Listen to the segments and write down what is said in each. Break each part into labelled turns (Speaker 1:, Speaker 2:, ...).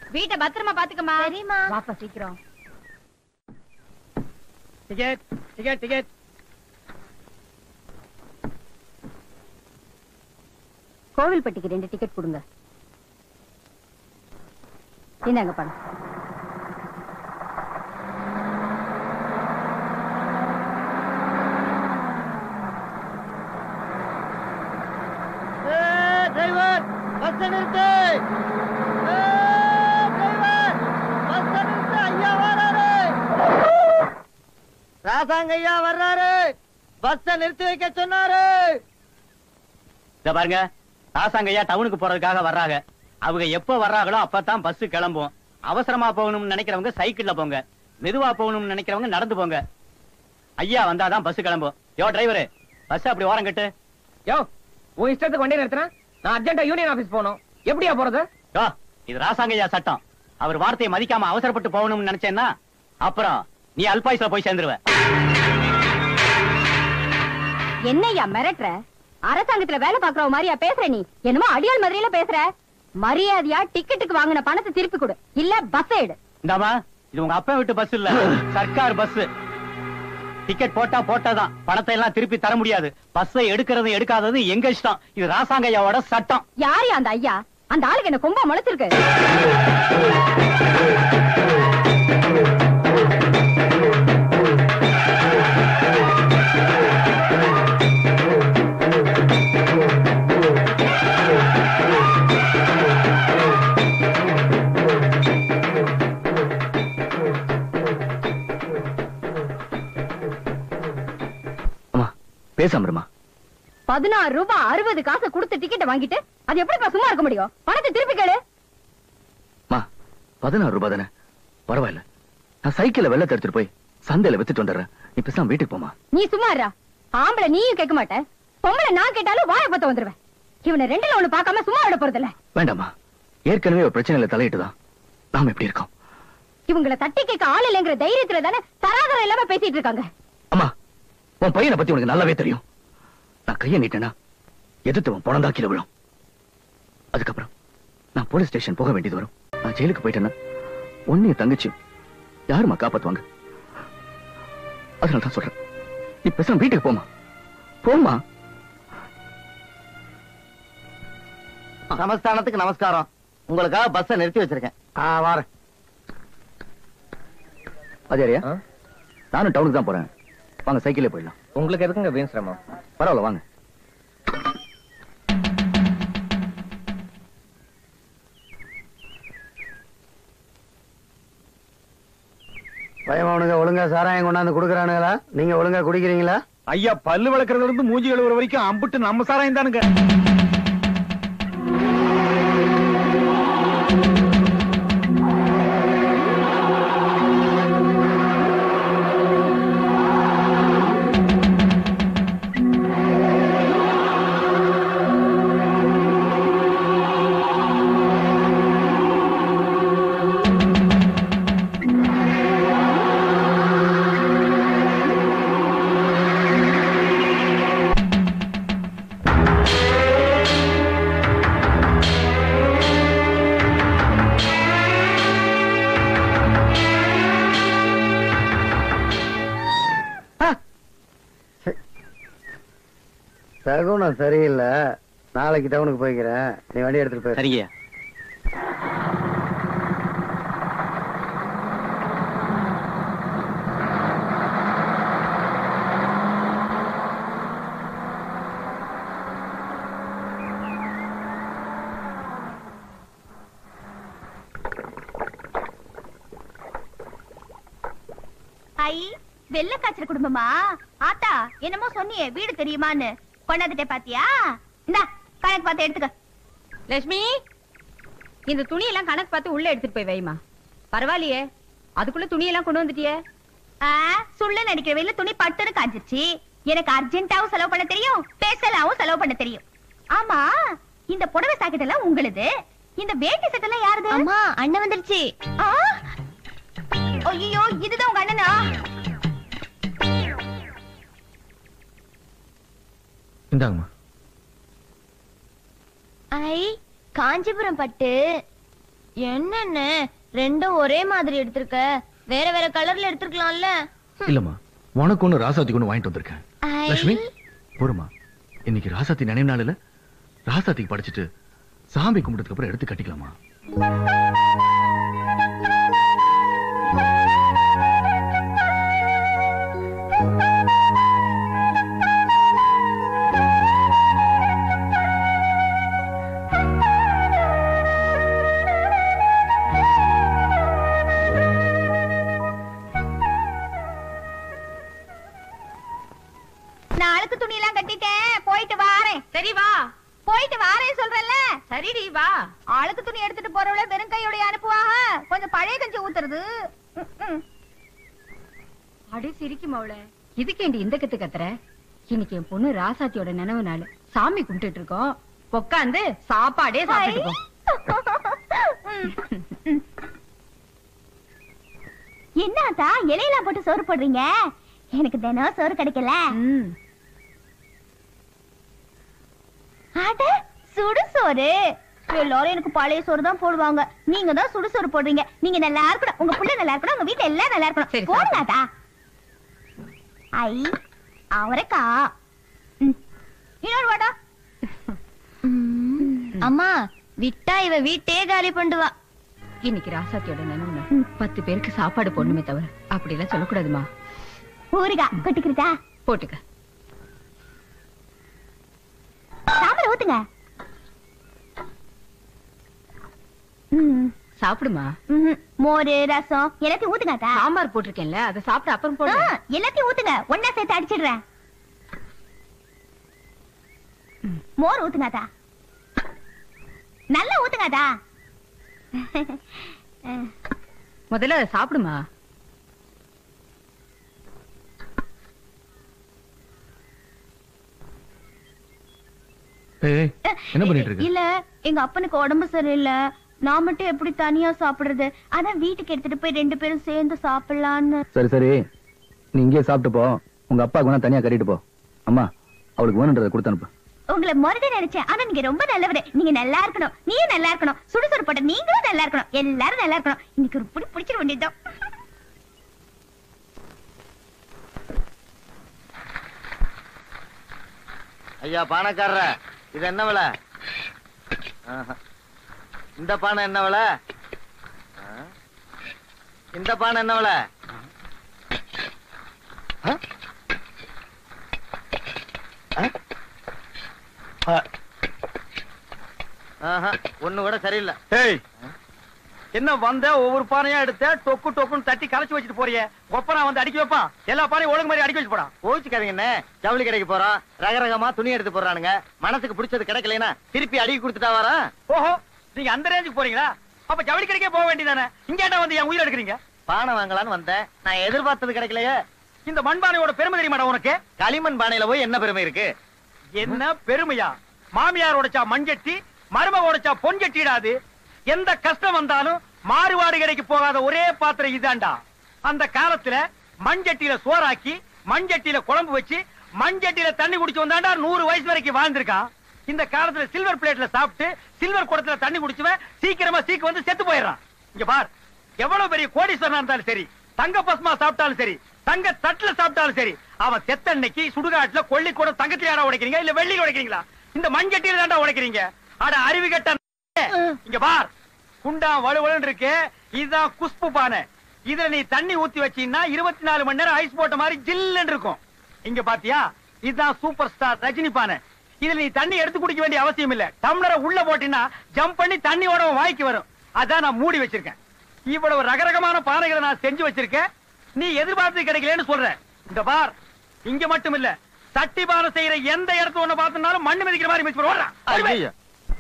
Speaker 1: வீட்டை பத்திரமா பாத்துக்கமா. சரிமா. வாப்பா சீக்கிரம்.
Speaker 2: Ticket ticket ticket.
Speaker 1: கோவில்பட்டிக்கு 2 டிக்கெட் கொடுங்க. இந்தாங்க பணம்.
Speaker 2: டிரைவர் பஸ் நிறுத்து. ராசாங்க ஐயா வர்றாரு. பஸ் நிறுத்தி வைக்க சொன்னாரு.
Speaker 3: இத பாருங்க, ராசாங்க ஐயா டவுனுக்கு போறதுக்காக வர்றாங்க. அவங்க எப்ப வர்றாங்களோ அப்பதான் பஸ் கிளம்பும். அவசரமா போகணும்னு நினைக்கிறவங்க சைக்கிள்ல போங்க, மெதுவா போகணும்னு நினைக்கிறவங்க நடந்து போங்க. ஐயா வந்தாதான் பஸ் கிளம்பும். யோ டிரைவரு, பஸ் அப்படி ஓரம் கட்டு.
Speaker 2: யோ, உன் இஷ்டத்துக்கு வண்டி நிறுத்துறேன். நான் அர்ஜென்ட்டா யூனியன் ஆபீஸ் போகணும். எப்படியா போறது?
Speaker 3: யோ, இது ராசாங்க ஐயா சட்டம். அவர் வார்த்தையை மதிக்காம அவசரப்பட்டு போகணும்னு நினைச்சேன்னா அப்புறம் நீ அல்பாயுஸ்ல போய் சேர்ந்துருவ.
Speaker 1: என்னையா மிரட்டுற? அரசாங்கத்துல வேலை பாக்குற மாதிரியா பேசுற? நீ என்னமோ அடியாள் மாதிரியில பேசுற. மரியாதையா டிக்கெட்டுக்கு வாங்கின பணத்தை திருப்பி கொடு, இல்ல பஸ் எடு.
Speaker 3: இந்தாமா, இது உங்க அப்பா வீட்டு பஸ் இல்ல, சர்க்கார் பஸ். டிக்கெட் போட்டா போட்டாதான், பணத்தை எல்லாம் திருப்பி தர முடியாது. பஸ்ஸை எடுக்கிறது எடுக்காதது எங்க இஷ்டம். இது ராசாங்க ஐயாவோட சட்டம்.
Speaker 1: யாரு அந்த ஐயா? அந்த ஆளுக்கு என்ன கொம்பா முளைச்சிருக்கு.
Speaker 3: பேசாம
Speaker 1: 16 ரூபாய் 60 காசு கொடுத்து டிக்கெட் வாங்கிட்டு அது எப்படி சும்மா இருக்க முடியும்? பணத்தை திருப்பி கேளு.
Speaker 3: 16 ரூபாய் தானே, பரவாயில்ல. நான் சைக்கிள வெள்ளத்தை எடுத்துட்டு போய் சந்தையில வித்துட்டு வந்துடுறேன். நீ பேசாம வீட்டுக்கு போமா.
Speaker 1: நீ சும்மா இருடா. ஆம்பளை நீயும் கேட்க மாட்டேன், பொம்பளை நான் கேட்டாலும் வாய பத்த வந்துருவேன். இவனை 2ல 1 பார்க்காம சும்மா விட போறதில்ல.
Speaker 3: வேண்டாமா, ஏற்கனவே ஒரு பிரச்சனையில தலையிட்டுதான் நாம எப்படி இருக்கோம்.
Speaker 1: இவங்களை தட்டி கேட்க ஆள் இல்லைங்கிற தைரியத்துல தானே தராதரம் இல்லாம பேசிட்டு இருக்காங்க.
Speaker 3: அம்மா, உன் பையனை பத்தி உனக்கு நல்லாவே தெரியும். நான் கையை நீட்டேனா எதிர்த்து உன் பணம் தான் கீழே விழும். அதுக்கப்புறம் நான் போலீஸ் ஸ்டேஷன் போக வேண்டியது வரும். நான் ஜெயிலுக்கு போயிட்டேன்னா ஒன்னைய தங்கச்சி யாருமா காப்பாத்துவாங்க? அதனால தான் சொல்றேன், நீ பேசாம வீட்டுக்கு போமா. போமா.
Speaker 2: சமஸ்தானத்துக்கு நமஸ்காரம். உங்களுக்காக பஸ்ஸை நிறுத்தி வச்சிருக்கேன். வாரேன்.
Speaker 3: அஜாரியா, நானும் டவுனுக்கு தான் போறேன். வாங்க, சைக்கிளே போயிடலாம்.
Speaker 2: உங்களுக்கு எதுக்குங்க வீண் சிரமம்?
Speaker 3: பரவாயில்ல, வாங்க.
Speaker 2: பயமாவனுங்க ஒழுங்கா சாராயம் கொண்டாந்து குடுக்கறானுங்களா? நீங்க ஒழுங்கா குடிக்கிறீங்களா?
Speaker 4: ஐயா, பல்லு வளர்க்கறதுல இருந்து மூஞ்சி கழுவுற வரைக்கும் அம்புட்டு நம்ம சாராயம் தானுங்க.
Speaker 2: சகுனம் சரியில்லை. நாளைக்கு டவுனுக்கு போய்க்கிறேன். நீ வண்டி எடுத்துட்டு போய்.
Speaker 3: சரிங்க.
Speaker 1: வெள்ள காய்ச்சல் குடும்பமா? ஆத்தா என்னமோ சொன்னியே, வீடு தெரியுமான்னு கொண்டாந்துட்டே பாத்தியா? இந்தா கணக்கு பார்த்து எடுத்துக்க. லட்சுமி, இந்த துணியெல்லாம் கணக்கு பார்த்து உள்ள எடுத்துட்டு போய் வைமா. பரவாயில்லையே, அதுக்குள்ள துணியெல்லாம் கொண்டு வந்துட்டியே. சுள்ள நடிக்கிற வெயில துணி பட்டுன்னு காஞ்சிருச்சு. எனக்கு அர்ஜென்ட்டாவும் செலவு பண்ண தெரியும், பேசலாவும் செலவு பண்ண தெரியும். ஆமா, இந்த புடவை சாக்கெட் எல்லாம் உங்களுது, இந்த வேட்டி செட் எல்லாம் யாருது? அம்மா, அண்ணன் வந்துருச்சு. ஐயோ, இதுதான் உங்க அண்ணனா?
Speaker 4: இந்தாங்கம்மா.
Speaker 5: ஐ, காஞ்சிபுரம் பட்டு
Speaker 1: என்னன்னு ரெண்டும் ஒரே மாதிரி எடுத்திருக்க, வேற வேற கலர்ல எடுத்துக்கலாம்ல.
Speaker 3: இல்லம்மா, உனக்கு ஒண்ணு ராசாத்திக்கு ஒண்ணு வாங்கிட்டு வந்திருக்கேன். லட்சுமி போருமா, இன்னைக்கு ராசாத்தி நினைவு நாள் இல்ல, ராசாத்திக்கு படிச்சுட்டு சாமி கும்பிட்டதுக்கு அப்புறம் எடுத்து கட்டிக்கலாமா?
Speaker 1: சரிடி வா. ஆளுக்கு துணி எடுத்துட்டு போறவள வெறும் கையோட அனுப்புவாங்க, கொஞ்சம் பழைய கஞ்சி ஊத்துறது.
Speaker 5: அடி சிரிக்கும் அவள. இதுக்கேண்டி இந்த கத்து கத்துற? இன்னைக்கு என் பொண்ணு ராசாத்தியோட நினைவு நாள். சாமி கும்பிட்டு இருக்கோம், உட்காந்து சாப்பாடே சாப்பிட்டுட்டு.
Speaker 1: என்னத்தா இலையெல்லாம் போட்டு சோறு போடுறீங்க? எனக்கு தினம் சோறு கிடைக்கல. அட சுடுசோறு. எல்லாரும் எனக்கு பழைய சோறு தான் போடுவாங்க, நீங்க தான் சுடுசோறு போடுறீங்க. நீங்க நல்லா இருக்கணும், உங்க புள்ள நல்லா இருக்கணும், உங்க வீட்டுல எல்லாம் நல்லா இருக்கணும். போடுங்கடா. ஐ அவரைக்கா. இன்னொரு வாடா.
Speaker 5: அம்மா விட்டா இவ வீட்டே காலி பண்ணுவா. இன்னைக்கு ராசாத்தியோட நினைவு 10 பேருக்கு சாப்பாடு போடணுமே தவிர அப்படி எல்லாம் சொல்லக்கூடாதுமா.
Speaker 1: ஊருகா கொட்டிக்கிறதா?
Speaker 5: போட்டுக்க.
Speaker 1: சாம்பார் ஊத்துங்க.
Speaker 5: சாப்பிடுமா.
Speaker 1: மோரு ரசம் எல்லாத்தையும் ஊத்துங்க.
Speaker 5: சாம்பார் போட்டிருக்கேன்ல, அதை சாப்பிட்டு அப்புறம் போடு.
Speaker 1: எல்லாத்தையும் ஊத்துங்க, ஒன்னா சேர்த்து அடிச்சிடுறேன். மோர் ஊத்துங்க, நல்லா ஊத்துங்க.
Speaker 5: முதல்ல சாப்பிடுமா.
Speaker 3: என்ன பண்ணிட்டு இருக்க?
Speaker 1: இல்ல எங்க அப்பனுக்கு உடம்பு சரியில்லை, நான் மட்டும் எப்படி தனியா சாப்பிடுறது, அதான் வீட்டுக்கு எடுத்துட்டு போய் 2 பேரும் சேர்ந்து சாப்பிடலான்னு.
Speaker 3: சரி சரி, நீ இங்கே சாப்பிட்டு போ, உங்க அப்பா குணம் தனியா கட்டிட்டு போ. அம்மா அவளுக்கு வேணுன்றதை கொடுத்து அனுப்பு.
Speaker 1: உங்களை முறைட நினைச்சேன், ஆனா நீங்க ரொம்ப நல்லவரு. நீங்க நல்லா இருக்கணும், நீயே நல்லா இருக்கணும், சுடுசுறு போட்ட நீங்களும் நல்லா இருக்கணும், எல்லாரும் நல்லா இருக்கணும். இன்னைக்கு ஒரு புடி பிடிச்சிட வேண்டியதுதான்.
Speaker 2: ஐயா பானைக்காரர, இது என்ன விலை? இந்த பானை என்ன விலை? இந்த பானை என்ன விலை? ஒண்ணு கூட சரியில்லை.
Speaker 4: என்ன வந்த ஒவ்வொரு பானையா எடுத்த டொக்கு டொக்குன்னு தட்டி கலைச்சு வச்சுட்டு போறிய. ஒப்பனா வந்து அடிக்க வைப்பான், எல்லா பானையும் ஒழுங்கு மாதிரி அடிக்க வச்சு போடான்.
Speaker 2: ஓச்சுக்காதீங்கண்ணே, ஜவுளி கடைக்கு போறோம், ரகரகமா துணி எடுத்து போறானுங்க. மனசுக்கு பிடிச்சது கிடைக்கலனா திருப்பி அடிக்க கொடுத்துட்டா வரா.
Speaker 4: ஓஹோ, நீங்க அந்த ரேஞ்சுக்கு போறீங்களா? அப்ப ஜவுளி கடைக்கே போக வேண்டியதானே, இங்கேட்டா வந்து என் உயிர் எடுக்கிறீங்க.
Speaker 2: பானை வாங்கலான்னு வந்தேன், நான் எதிர்பார்த்தது கிடைக்கலையே.
Speaker 4: இந்த மண்பானையோட பெருமை தெரியுமாடா உனக்கு?
Speaker 2: களிமண் பானையில போய் என்ன பெருமை இருக்கு?
Speaker 4: என்ன பெருமையா? மாமியார் உடைச்சா மண்சட்டி, மருமக உடைச்சா பொன்சட்டிடாது. எந்த கஷ்டம் வந்தாலும் மாறுவாடு கடைக்கு போகாத ஒரே பாத்திரம் இதாண்டா. அந்த காலத்துல மண்சட்டியில சோறாக்கி, மண்சட்டியில குழம்பு வச்சு, மண்சட்டியில தண்ணி குடிச்சு வந்தாண்டா 100 வயசு வரைக்கும் வாழ்ந்திருக்கான். இந்த காலத்துல சில்வர் பிளேட்ல சாப்பிட்டு சில்வர் குடத்துல தண்ணி குடிச்சுவன் சீக்கிரமா சீக்கு வந்து செத்து போயிடறான். இங்க பார், எவ்வளவு பெரிய கோடீஸ்வரனா இருந்தாலும் சரி, தங்க பஸ்மா சாப்பிட்டாலும் சரி, தங்க தட்டுல சாப்பிட்டாலும் சரி, அவன் செத்த அன்னைக்கு சுடுகாட்டுல கொள்ளி கூட தங்கத்தில உடைக்கிறீங்க இல்ல வெள்ளியில உடைக்கிறீங்களா? இந்த மண்சட்டியில தாண்டா உடைக்கிறீங்க. அட அருவி கட்ட. இங்க பார், குண்டா வலுவலன்னு இருக்கு, இதுதான் குஸ்பு பானை. இதுல நீ தண்ணி ஊத்தி வச்சீங்கன்னா 24 மணி நேரம் ஐஸ் போட்ட மாதிரி ஜில்லுன்னு இருக்கும். இங்க பாத்தியா, இதுதான் சூப்பர் ஸ்டார் ரஜினி பானை. இதுல நீ தண்ணி எடுத்து குடிக்க வேண்டிய அவசியம் இல்ல. டம்ளரை உள்ள போட்டீங்கன்னா ஜம்ப் பண்ணி தண்ணியோட வாய்க்கு வரும். அதான் நான் மூடி வச்சிருக்கேன். இவ்வளவு ரகரகமான பானைகளை நான் செஞ்சு வச்சிருக்கேன், நீ எதிர்பார்த்து கிடைக்கலன்னு சொல்ற. இந்த பார், இங்க மட்டும் இல்ல, சட்டி பானை செய்யற எந்த இடத்துல ஒண்ணு பார்த்தனாலும் மண்ணு மிதிக்கிற மாதிரி மிதிச்சு போடுறான்.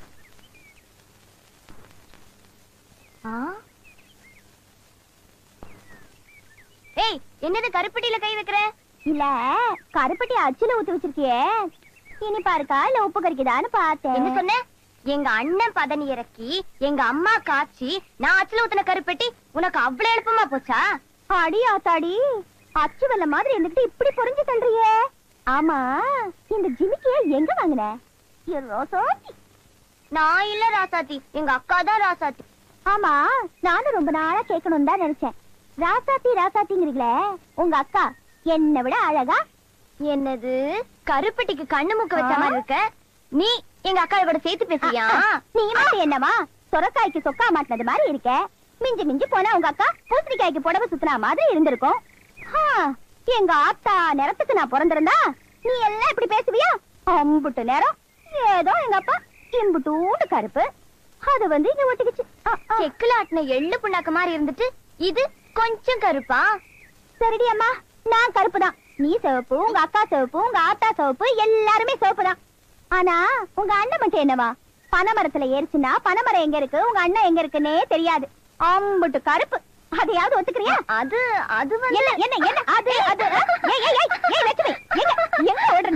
Speaker 1: ஏய், என்னது கருப்பட்டியில கை வைக்கிற? இல்ல, கருப்பட்டி அச்சுல ஊத்தி வச்சிருக்கியே, இனி பாருக்கா இல்ல உப்பு கறிக்குதான்னு பார்த்தேன். என்ன சொன்ன? எங்க அண்ணன் பதனி இறக்கி, எங்க அம்மா காய்ச்சி, நான் அச்சுல ஊத்தின கருப்பட்டி உனக்கு அவ்வளவு எழுப்பமா போச்சா? அடி ஆத்தாடி, அச்சு வெல்ல மாதிரி இருந்துட்டு இப்படி புரிஞ்சு தள்ளுறியே. ஆமா, இந்த ஜிமிக்கிய எங்க வாங்கின? ராசாத்தி. நான் இல்ல ராசாத்தி, எங்க அக்கா தான் ராசாத்தி. ஆமா, நானும் ரொம்ப நாளா கேட்கணும் தான் நினைச்சேன். ராசாத்தி ராசாத்திங்கிறீங்களே, உங்க அக்கா என்னை விட அழகா? என்னது கருப்பட்டிக்கு கண்ணு மூக்க வச்ச மாதிரி இருக்க? நீ எங்க அக்கா இவட சேர்த்து பேசுறியா? நீ மட்டும் என்னவா சொரக்காய்க்கு சொக்கா மாட்டினது மாதிரி இருக்க. மிஞ்சி மிஞ்சி போனா உங்க அக்கா பூசணிக்காய்க்கு புடவை சுத்தினா மாதிரி இருந்திருக்கும். எங்க ஆத்தா நேரத்துக்கு நான் பிறந்திருந்தா நீ எல்லாம் இப்படி பேசுவியா? அம்புட்டு நேரம் ஏதோ எங்க அப்பா இம்புட்டூட்டு கருப்பு, அது வந்து இங்க ஒட்டிக்கிச்சு. செக்குல ஆட்டின எள்ளு புண்ணாக்க மாதிரி இருந்துட்டு இது கொஞ்சம் கருப்பா? சரிடி அம்மா, நான் கருப்பு தான். நீ சிவப்பு, உங்க அக்கா சிவப்பு, உங்க ஆத்தா சிவப்பு, எல்லாருமே சிவப்பு தான். ஆனா உங்க அண்ணன் மட்டும் என்னவா? பனைமரத்துல ஏறிச்சுன்னா பனைமரம் எங்க இருக்கு, உங்க அண்ணன் எங்க இருக்குன்னே தெரியாது. அம்புட்டு கருப்பு. அதையாவது ஒத்துக்கிறியா? அது அது வந்து என்ன என்ன என்ன அது அது ஏய் ஏய் ஏய் ஏய் லட்சுமி, எங்க எங்க ஓடுற?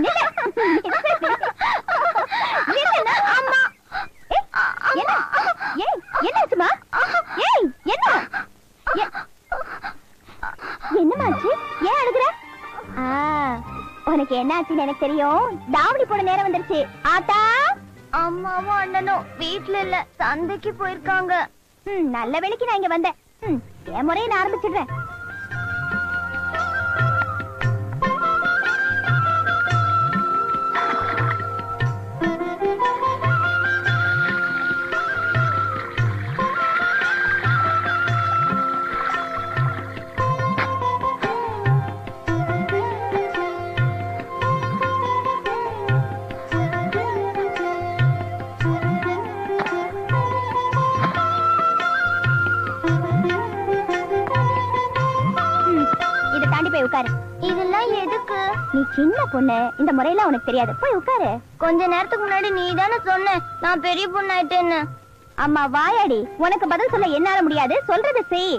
Speaker 1: நில்ல. அம்மா என்ன ஏய் என்ன ஆச்சுமா? ஏய் என்ன என்னமாச்சு? ஏன் அழுகுற? உனக்கு என்ன ஆச்சுன்னு எனக்கு தெரியும். தாவணி போட நேரம் வந்துருச்சு. ஆத்தா அம்மாவும் அண்ணனும் வீட்டுல இல்ல, சந்தைக்கு போயிருக்காங்க. நல்ல வேளைக்கு நான் இங்க வந்தேன். என் முறையை நான் ஆரம்பிச்சிடுறேன். இதெல்லாம் எதுக்கு? நீ சின்ன பொண்ணு, இந்த முறையெல்லாம் உனக்கு தெரியாது. போய் உட்காரு. கொஞ்ச நேரத்துக்கு முன்னாடி நீ தானே சொன்ன நான் பெரிய பொண்ணு ஆயிட்டேன்னு. அம்மா வாயாடி, உனக்கு பதில் சொல்ல என்னால முடியாது. சொல்றது செய்.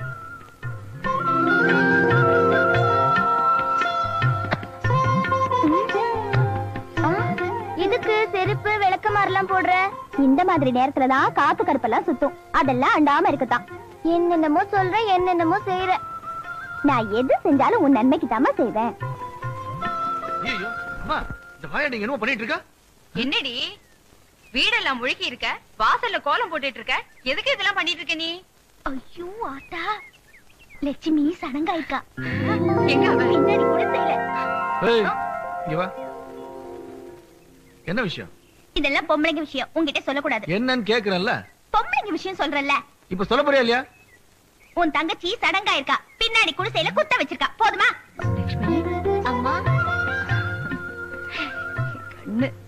Speaker 1: இதுக்கு செருப்பு விளக்கமாரெல்லாம் போடுற? இந்த மாதிரி நேரத்துலதான் காத்து கருப்பெல்லாம் சுத்தும். அதெல்லாம் அண்டாம இருக்குதான். என்னென்னமோ சொல்ற, என்னென்னமோ செய்யற. நான் எது செஞ்சாலும் உன் நன்மைக்கு தாமா செய்வேன்.
Speaker 5: என்னடி வீடெல்லாம் முழுக்கி இருக்க, வாசல்ல கோலம் போட்டுட்டு இருக்க, எதுக்கு இதெல்லாம் பண்ணிட்டு இருக்க நீ?
Speaker 1: ஐயோ ஆத்தா, லட்சுமி சடங்காய்க்கா.
Speaker 5: எங்க
Speaker 1: பின்னாடி கூட செய்யல.
Speaker 6: என்ன விஷயம்?
Speaker 1: இதெல்லாம் பொம்பளைங்க விஷயம், உன்கிட்ட சொல்லக்கூடாது.
Speaker 6: என்னன்னு கேக்குறேன்ல.
Speaker 1: பொம்பளைங்க விஷயம் சொல்றல்ல.
Speaker 6: இப்ப சொல்ல போறியா இல்லையா?
Speaker 1: உன் தங்கச்சி சடங்காயிருக்கா, பின்னாடி குடிசையில குத்த வச்சிருக்கா. போதுமா?
Speaker 5: லட்சுமி
Speaker 1: அம்மா
Speaker 5: கண்ணு